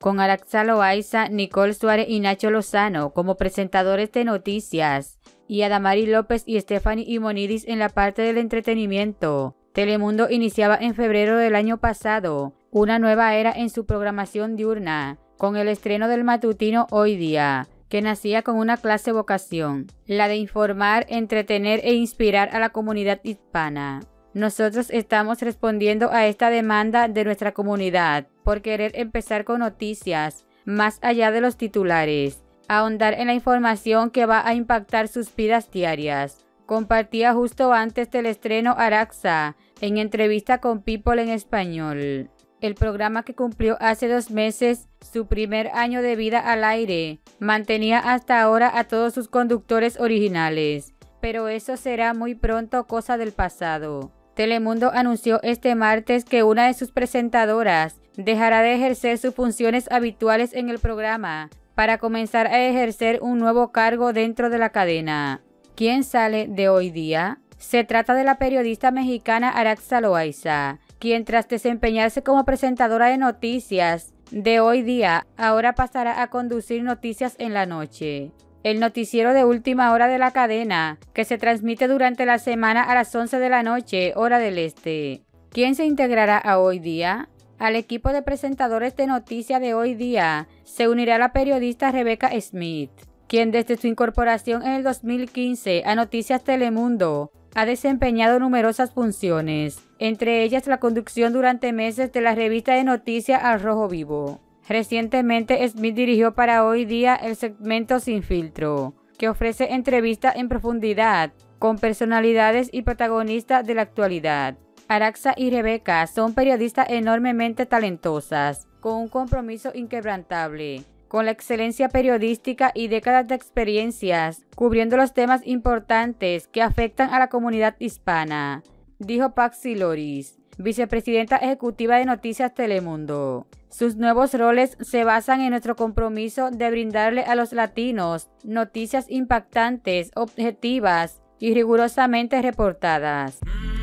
con Araxa Loaiza, Nicole Suárez y Nacho Lozano como presentadores de noticias, y Adamari López y Stephanie Imonidis en la parte del entretenimiento. Telemundo iniciaba en febrero del año pasado una nueva era en su programación diurna, con el estreno del matutino Hoy Día, que nacía con una clase vocación, la de informar, entretener e inspirar a la comunidad hispana. Nosotros estamos respondiendo a esta demanda de nuestra comunidad por querer empezar con noticias, más allá de los titulares, ahondar en la información que va a impactar sus vidas diarias. Compartía justo antes del estreno Araxa, en entrevista con People en Español. El programa, que cumplió hace 2 meses su primer año de vida al aire, mantenía hasta ahora a todos sus conductores originales, pero eso será muy pronto cosa del pasado. Telemundo anunció este martes que una de sus presentadoras dejará de ejercer sus funciones habituales en el programa para comenzar a ejercer un nuevo cargo dentro de la cadena. ¿Quién sale de Hoy Día? Se trata de la periodista mexicana Araxa Loaiza, quien tras desempeñarse como presentadora de noticias de Hoy Día, ahora pasará a conducir Noticias en la Noche, el noticiero de última hora de la cadena, que se transmite durante la semana a las 11 de la noche, hora del este. ¿Quién se integrará a Hoy Día? Al equipo de presentadores de noticias de Hoy Día se unirá la periodista Rebecca Smith, quien desde su incorporación en el 2015 a Noticias Telemundo ha desempeñado numerosas funciones, entre ellas la conducción durante meses de la revista de noticias Al Rojo Vivo. Recientemente, Smith dirigió para Hoy Día el segmento Sin Filtro, que ofrece entrevistas en profundidad con personalidades y protagonistas de la actualidad. Araxa y Rebecca son periodistas enormemente talentosas, con un compromiso inquebrantable con la excelencia periodística y décadas de experiencias cubriendo los temas importantes que afectan a la comunidad hispana, dijo Paxi Loris, vicepresidenta ejecutiva de Noticias Telemundo. Sus nuevos roles se basan en nuestro compromiso de brindarle a los latinos noticias impactantes, objetivas y rigurosamente reportadas.